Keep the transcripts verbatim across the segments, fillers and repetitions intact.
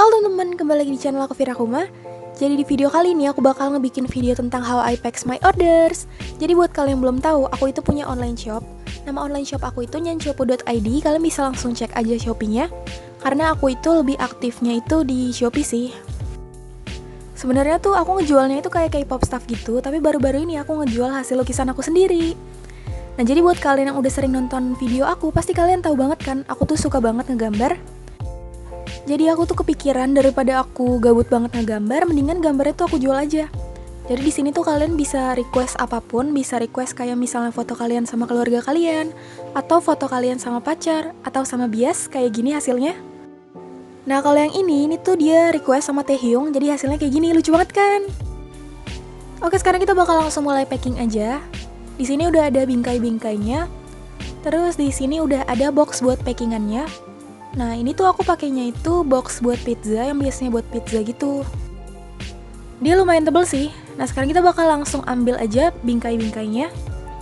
Halo teman-teman, kembali lagi di channel aku Virakuma. Jadi di video kali ini aku bakal ngebikin video tentang how I pack my orders. Jadi buat kalian yang belum tahu, aku itu punya online shop. Nama online shop aku itu nyanchopu dot i d. Kalian bisa langsung cek aja Shopee-nya. Karena aku itu lebih aktifnya itu di Shopee sih. Sebenarnya tuh aku ngejualnya itu kayak K-pop stuff gitu, tapi baru-baru ini aku ngejual hasil lukisan aku sendiri. Nah, jadi buat kalian yang udah sering nonton video aku, pasti kalian tahu banget kan, aku tuh suka banget ngegambar. Jadi aku tuh kepikiran daripada aku gabut banget ngegambar, mendingan gambarnya tuh aku jual aja. Jadi di sini tuh kalian bisa request apapun, bisa request kayak misalnya foto kalian sama keluarga kalian, atau foto kalian sama pacar, atau sama bias, kayak gini hasilnya. Nah kalau yang ini, ini tuh dia request sama Taehyung, jadi hasilnya kayak gini, lucu banget kan? Oke, sekarang kita bakal langsung mulai packing aja. Di sini udah ada bingkai-bingkainya, terus di sini udah ada box buat packingannya. Nah ini tuh aku pakainya itu box buat pizza yang biasanya buat pizza gitu. Dia lumayan tebel sih. Nah sekarang kita bakal langsung ambil aja bingkai-bingkainya.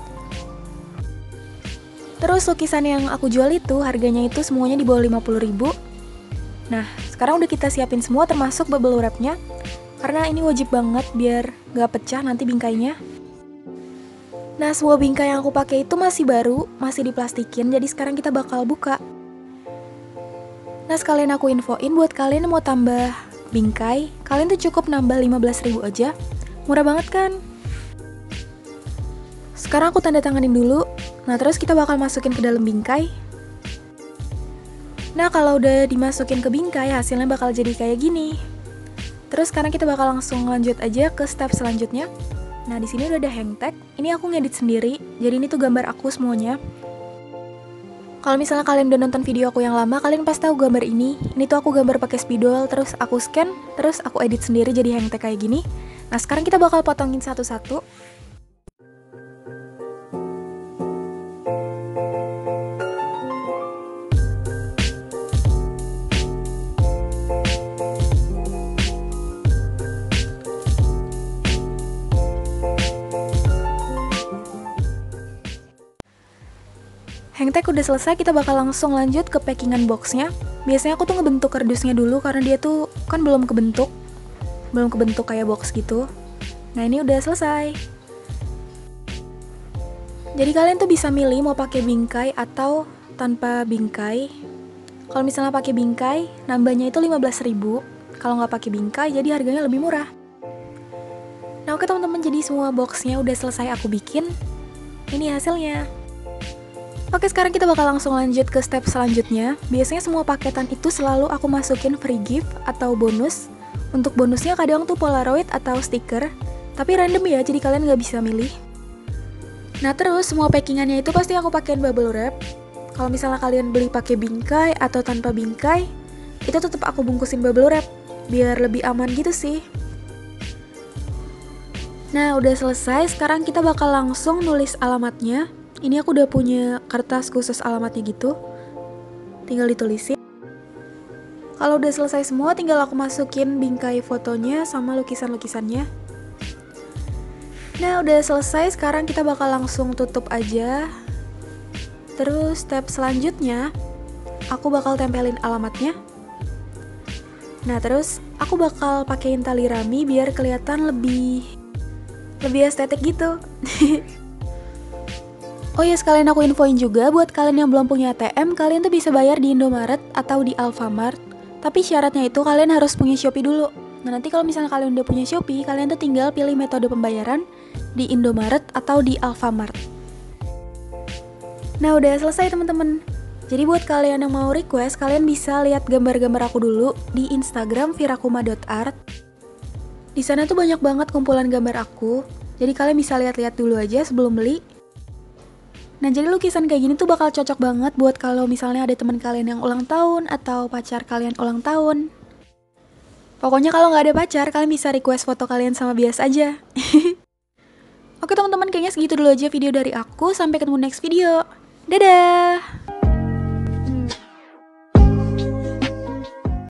Terus lukisan yang aku jual itu harganya itu semuanya di bawah lima puluh ribu. Nah sekarang udah kita siapin semua termasuk bubble wrapnya. Karena ini wajib banget biar gak pecah nanti bingkainya. Nah semua bingkai yang aku pakai itu masih baru, masih diplastikin. Jadi sekarang kita bakal buka. Nah sekalian aku infoin buat kalian yang mau tambah bingkai, kalian tuh cukup nambah lima belas ribu aja. Murah banget kan? Sekarang aku tanda tanganin dulu. Nah terus kita bakal masukin ke dalam bingkai. Nah kalau udah dimasukin ke bingkai, hasilnya bakal jadi kayak gini. Terus sekarang kita bakal langsung lanjut aja ke step selanjutnya. Nah di sini udah ada hang tag. Ini aku ngedit sendiri. Jadi ini tuh gambar aku semuanya. Kalau misalnya kalian udah nonton video aku yang lama, kalian pasti tahu gambar ini. Ini tuh aku gambar pakai spidol, terus aku scan, terus aku edit sendiri jadi hang tag kayak gini. Nah sekarang kita bakal potongin satu-satu. Hang tag udah selesai, kita bakal langsung lanjut ke packingan boxnya. Biasanya aku tuh ngebentuk kardusnya dulu karena dia tuh kan belum kebentuk. Belum kebentuk kayak box gitu. Nah ini udah selesai. Jadi kalian tuh bisa milih mau pakai bingkai atau tanpa bingkai. Kalau misalnya pakai bingkai, nambahnya itu lima belas ribu. Kalau nggak pakai bingkai, jadi harganya lebih murah. Nah oke teman-teman, jadi semua boxnya udah selesai aku bikin. Ini hasilnya. Oke, sekarang kita bakal langsung lanjut ke step selanjutnya. Biasanya semua paketan itu selalu aku masukin free gift atau bonus. Untuk bonusnya kadang tuh polaroid atau stiker, tapi random ya, jadi kalian nggak bisa milih. Nah terus semua packingannya itu pasti aku pakein bubble wrap. Kalau misalnya kalian beli pakai bingkai atau tanpa bingkai, itu tetap aku bungkusin bubble wrap, biar lebih aman gitu sih. Nah udah selesai, sekarang kita bakal langsung nulis alamatnya. Ini aku udah punya kertas khusus alamatnya gitu. Tinggal ditulisin. Kalau udah selesai semua, tinggal aku masukin bingkai fotonya sama lukisan-lukisannya. Nah, udah selesai. Sekarang kita bakal langsung tutup aja. Terus step selanjutnya, aku bakal tempelin alamatnya. Nah, terus aku bakal pakein tali rami biar kelihatan lebih lebih estetik gitu. Oh ya, sekalian aku infoin juga buat kalian yang belum punya A T M, kalian tuh bisa bayar di Indomaret atau di Alfamart. Tapi syaratnya itu kalian harus punya Shopee dulu. Nah nanti kalau misalnya kalian udah punya Shopee, kalian tuh tinggal pilih metode pembayaran di Indomaret atau di Alfamart. Nah udah selesai teman-teman. Jadi buat kalian yang mau request, kalian bisa lihat gambar-gambar aku dulu di Instagram virakuma dot art. Di sana tuh banyak banget kumpulan gambar aku. Jadi kalian bisa lihat-lihat dulu aja sebelum beli. Nah jadi lukisan kayak gini tuh bakal cocok banget buat kalau misalnya ada teman kalian yang ulang tahun atau pacar kalian ulang tahun. Pokoknya kalau nggak ada pacar, kalian bisa request foto kalian sama bias aja. Oke teman-teman, kayaknya segitu dulu aja video dari aku. Sampai ketemu next video. Dadah!